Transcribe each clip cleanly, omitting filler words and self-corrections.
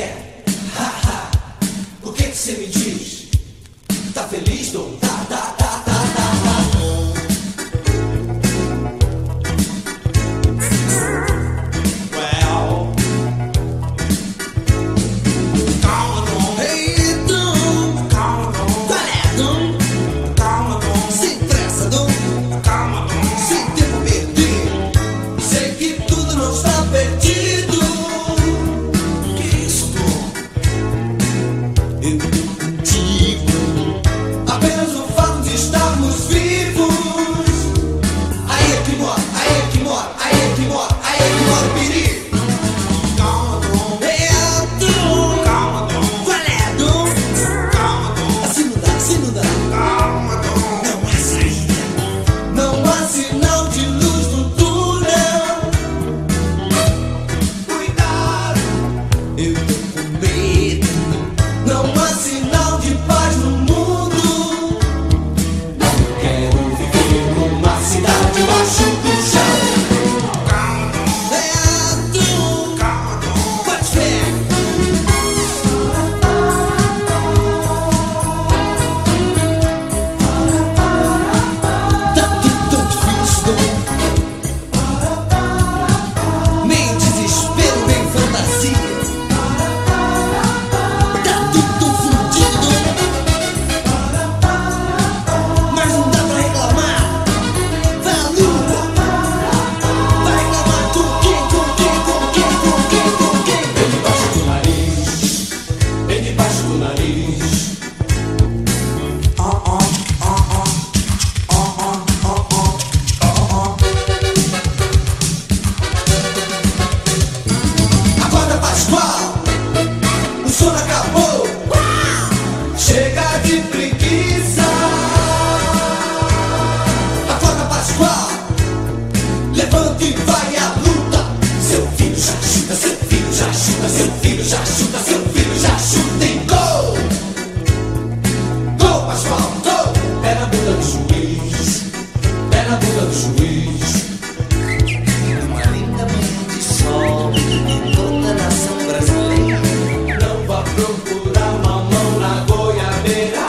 quer? Haha, o que você me diz? Tá feliz, não? Tá. Well, calma, não. Hey, Dom. Calma, não. Qual é, Dom? Calma, não. Sem pressa, Dom. Calma, não. Sem tempo a perder. Sei que tudo não está perdido. Que isso, Dom? Eu contigo. Apenas o fato de estarmos vivos. Aí é que mora, aí é que mora, aí é que mora, aí é que mora o perigo. Calma, Dom. É, Dom. Calma, Dom. Qual é, Dom? Calma, Dom. Assim não dá, assim não dá. Calma, Dom. Não há saída. Não há sinal de luz no túnel. Cuidado. Eu tô com medo. Não há sinal de paz no mundo. Não quero viver numa cidade baixo do chão. Calma, Dom. É, Dom. Calma, Dom. Pode ver. Tá tudo tão difícil, Dom. Meio desespero, meio fantasia. Tá tudo tão fudido, mas não dá pra reclamar. Vai à lua. Vai reclamar com quem, com quem, com quem, com quem, com quem? Bem debaixo do nariz. Bem debaixo do nariz. Acorda, Pascoal. O sono acabou. Chega de preguiça. Acorda, Pascoal. Levanta e vai à luta. Seu filho já chuta, seu filho já chuta, seu filho já chuta, seu filho já chuta em gol. Gol, Pascoal, gol. É na bunda do juiz. É na bunda do juiz. Uma linda manhã de sol em toda a nação brasileira. Não vá procurar mamão na goiabeira.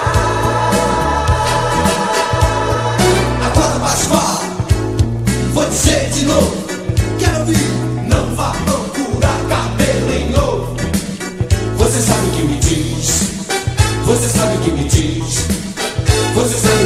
Acorda, Pascoal. Vou dizer de novo. Quero ouvir. Não vá procurar cabelo em ovo. Você sabe o que me diz. Você sabe o que me diz. Você sabe